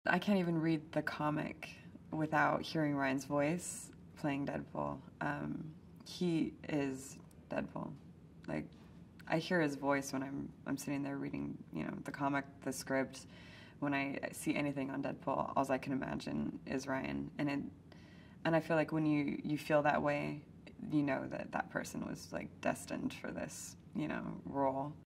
I can't even read the comic without hearing Ryan's voice playing Deadpool. He is Deadpool. Like, I hear his voice when I'm sitting there reading, the comic, the script. When I see anything on Deadpool, all I can imagine is Ryan, and I feel like when you feel that way, you know that that person was like destined for this, role.